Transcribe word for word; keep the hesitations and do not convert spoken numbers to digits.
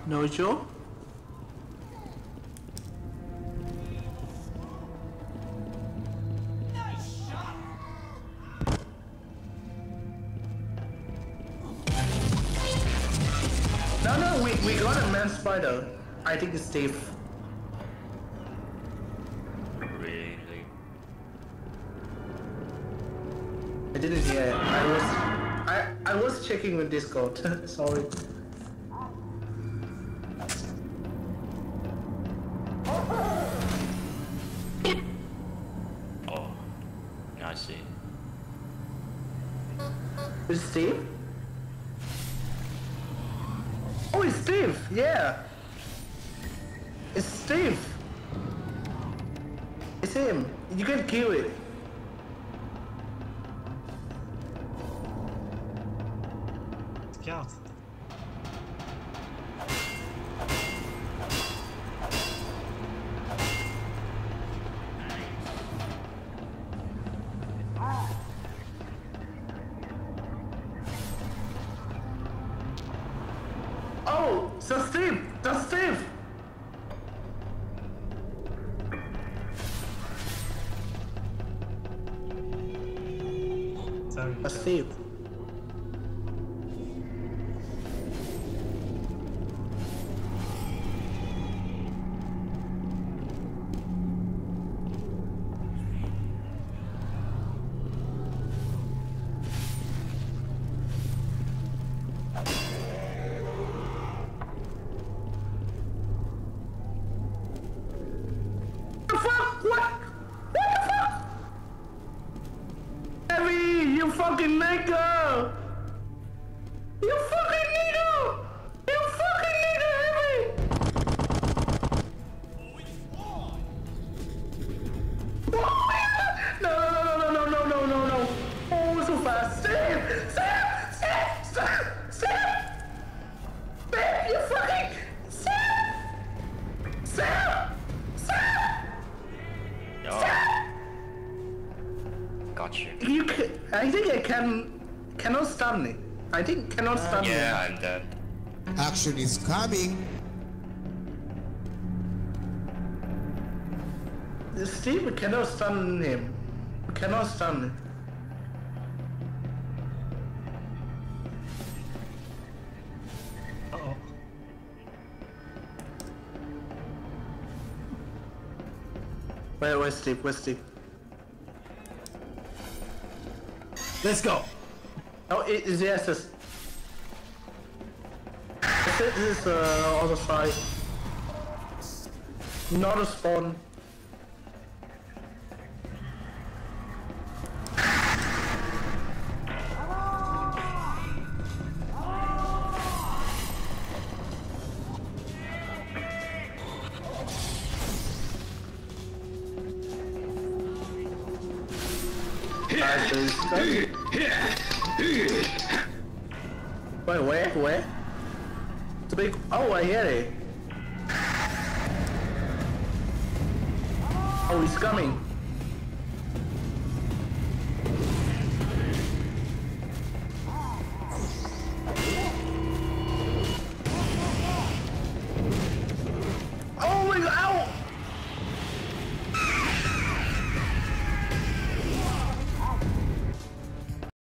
No Joe? No, no, we, we got a man spider. I think it's Steve. Really? I didn't hear it. I was I I was checking with Discord. Sorry. Oh, I see. It's Steve? Oh, it's Steve! Yeah! It's Steve! It's him! You can kill it! Scout. Oh! So Steve! That's Steve! Sorry. That's Steve. The fuck? What? What the fuck? Heavy, you fucking nigga! You fucking nigga! You fucking nigga, Heavy! Oh my god! No, no, no, no, no, no, no, no! Oh, so fast! Steve! Steve! Steve! Steve! Steve! Steve, you fucking... Steve! Steve! Steve! Oh, got you. You can, I think I can cannot stun it. I think cannot stun Yeah, I'm dead. Action is coming. it. Steve cannot stun him. Cannot stun it. Uh-oh. Where where's Steve? Where's Steve? Let's go. Oh, it is yes. This this is uh, other side. Not a spawn. Wait, where? Where? It's a big. Oh, I hear it. Oh, he's coming.